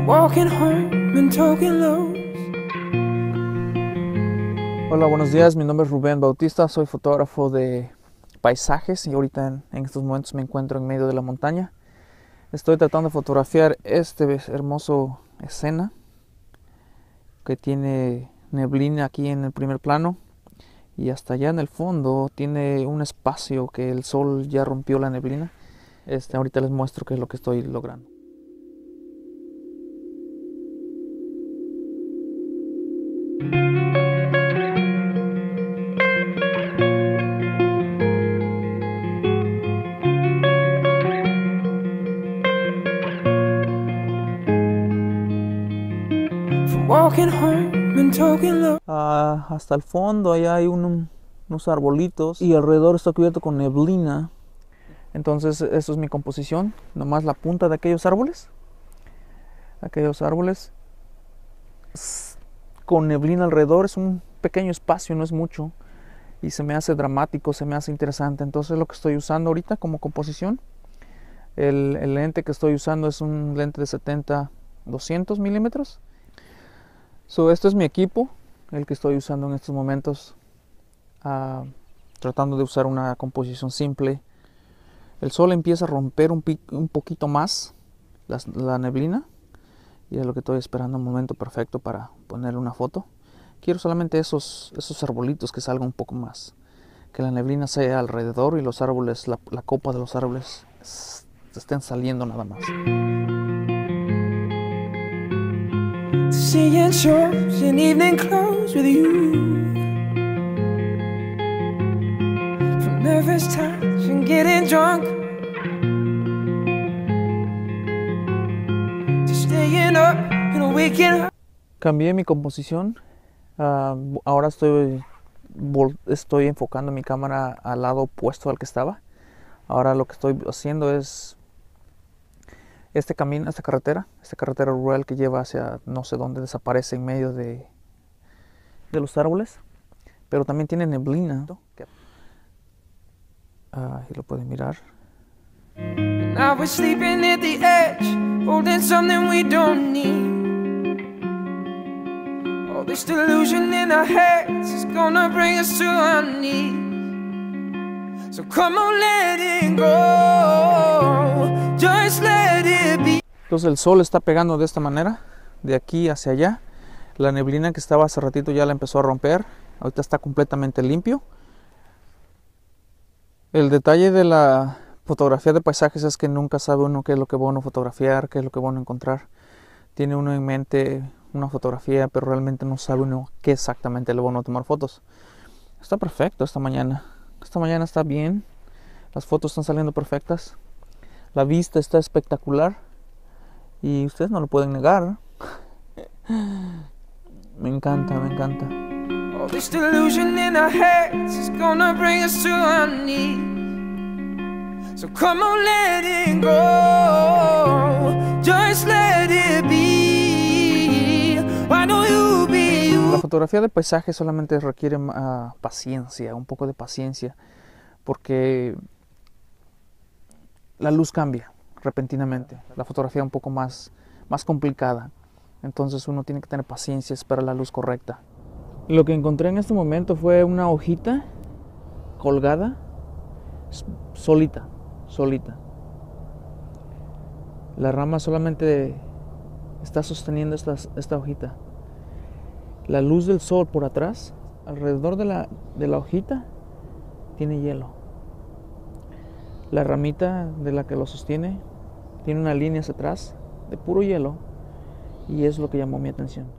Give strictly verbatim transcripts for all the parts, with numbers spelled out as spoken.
Hola, buenos días, mi nombre es Rubén Bautista, soy fotógrafo de paisajes y ahorita en, en estos momentos me encuentro en medio de la montaña. Estoy tratando de fotografiar este hermoso escena que tiene neblina aquí en el primer plano y hasta allá en el fondo tiene un espacio que el sol ya rompió la neblina. Este, ahorita les muestro qué es lo que estoy logrando. Uh, hasta el fondo allá hay un, unos arbolitos y alrededor está cubierto con neblina. Entonces eso es mi composición, nomás la punta de aquellos árboles, aquellos árboles con neblina alrededor. Es un pequeño espacio, no es mucho, y se me hace dramático, se me hace interesante. Entonces lo que estoy usando ahorita como composición, el, el lente que estoy usando es un lente de setenta doscientos milímetros. So, esto es mi equipo, el que estoy usando en estos momentos, uh, tratando de usar una composición simple. El sol empieza a romper un, un poquito más la, la neblina y es lo que estoy esperando, un momento perfecto para ponerle una foto. Quiero solamente esos, esos arbolitos que salgan un poco más, que la neblina sea alrededor y los árboles, la, la copa de los árboles se estén saliendo nada más. Seeing shows in evening clothes with you, from nervous touch and getting drunk, to staying up and waking up. Cambié mi composición. Uh, ahora estoy, estoy enfocando mi cámara al lado opuesto al que estaba. Ahora lo que estoy haciendo es este camino, esta carretera, esta carretera rural que lleva hacia no sé dónde, desaparece en medio de, de los árboles, pero también tiene neblina. Ah, ahí lo pueden mirar. Now we're sleeping at the edge, holding something we don't need. All this delusion in our heads is gonna bring us to our knees. So come on, let it go. Just let it be. Entonces el sol está pegando de esta manera, de aquí hacia allá. La neblina que estaba hace ratito ya la empezó a romper. Ahorita está completamente limpio. El detalle de la fotografía de paisajes es que nunca sabe uno qué es lo que va uno a fotografiar, qué es lo que va uno a encontrar. Tiene uno en mente una fotografía, pero realmente no sabe uno qué exactamente le va uno a tomar fotos. Está perfecto esta mañana. Esta mañana está bien. Las fotos están saliendo perfectas. La vista está espectacular y ustedes no lo pueden negar. Me encanta, me encanta. All this delusion in our heads is gonna bring us to our knees. So come on, let it go. Just let it be. Why don't you be you? La fotografía de paisaje solamente requiere uh, paciencia, un poco de paciencia, porque la luz cambia repentinamente. La fotografía es un poco más, más complicada. Entonces uno tiene que tener paciencia, esperar la luz correcta. Lo que encontré en este momento fue una hojita colgada, solita, solita. La rama solamente está sosteniendo esta, esta hojita. La luz del sol por atrás, alrededor de la, de la hojita, tiene hielo. La ramita de la que lo sostiene tiene una línea hacia atrás de puro hielo y es lo que llamó mi atención.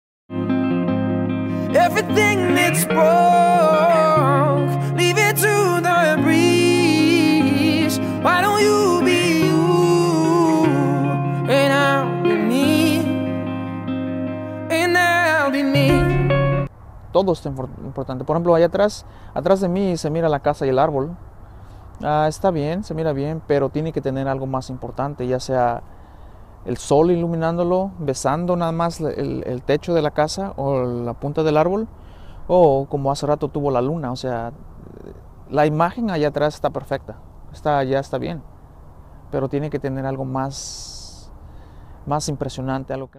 Everything that's broke, leave it to the breeze. Why don't you be you and I'll be me, and I'll be me. Todo está importante. Por ejemplo, allá atrás, atrás de mí se mira la casa y el árbol. Ah, está bien, se mira bien, pero tiene que tener algo más importante, ya sea el sol iluminándolo, besando nada más el, el techo de la casa o la punta del árbol, o como hace rato tuvo la luna. O sea, la imagen allá atrás está perfecta, está, ya está bien, pero tiene que tener algo más, más impresionante a lo que...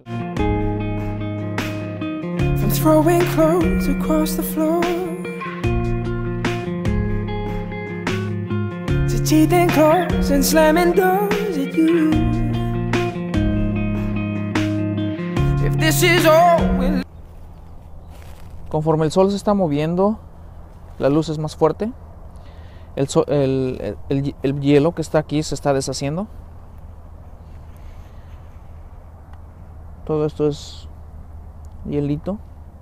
From throwing clothes across the floor to cheating clothes and slamming doors at you. If this is all we'll... Conforme el sol se está moviendo, la luz es más fuerte. El, sol, el, el, el, el hielo que está aquí se está deshaciendo. Todo esto es hielito.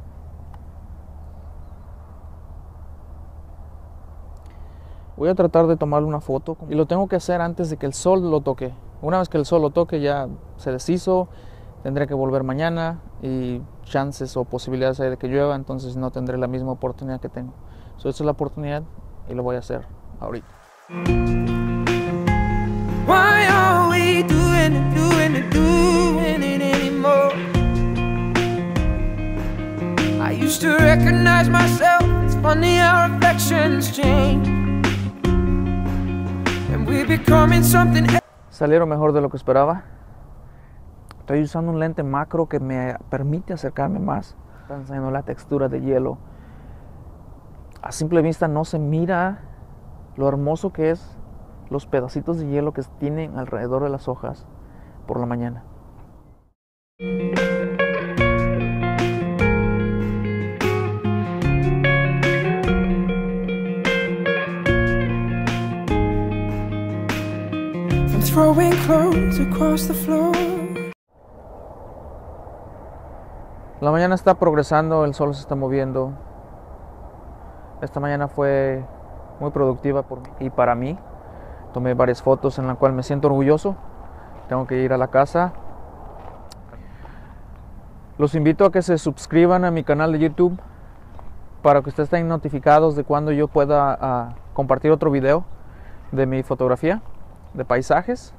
Voy a tratar de tomarle una foto y lo tengo que hacer antes de que el sol lo toque. Una vez que el sol lo toque ya se deshizo, tendré que volver mañana y chances o posibilidades hay de que llueva, entonces no tendré la misma oportunidad que tengo. So, esta es la oportunidad y lo voy a hacer ahorita. Why are we doing it, doing it, doing it anymore? I used to recognize myself. It's funny how reflections change. And we're becoming something. Salieron mejor de lo que esperaba. Estoy usando un lente macro que me permite acercarme más. Está enseñando la textura de hielo. A simple vista no se mira lo hermoso que es los pedacitos de hielo que tienen alrededor de las hojas por la mañana. From throwing clothes across the floor. La mañana está progresando, el sol se está moviendo. Esta mañana fue muy productiva por mí y para mí. Tomé varias fotos en las cuales me siento orgulloso. Tengo que ir a la casa. Los invito a que se suscriban a mi canal de YouTube para que ustedes estén notificados de cuando yo pueda uh, compartir otro video de mi fotografía, de paisajes.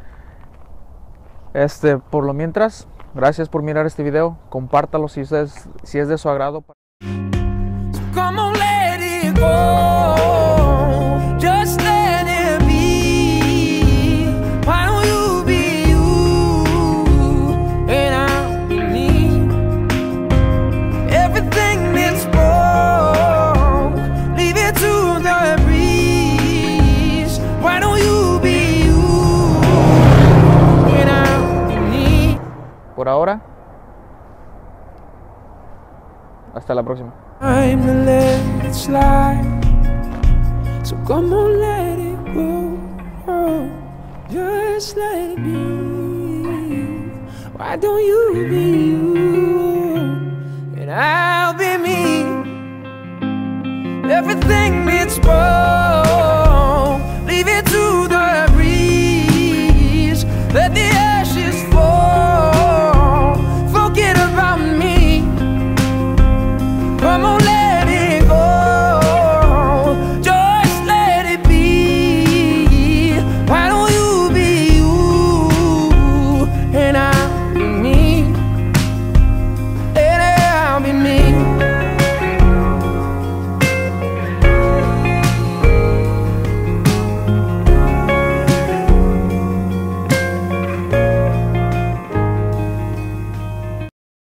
Este, por lo mientras, gracias por mirar este video. Compártalo si, ustedes, si es de su agrado. So come on, let it go. Just let it be. Why don't you be you and I'll be me? Everything that's wrong, leave it to the breeze. Why don't you be you and I'll be me? Por ahora, hasta la próxima. Time to let it slide. So come on, let it go. Oh, just let it be. Why don't you be you?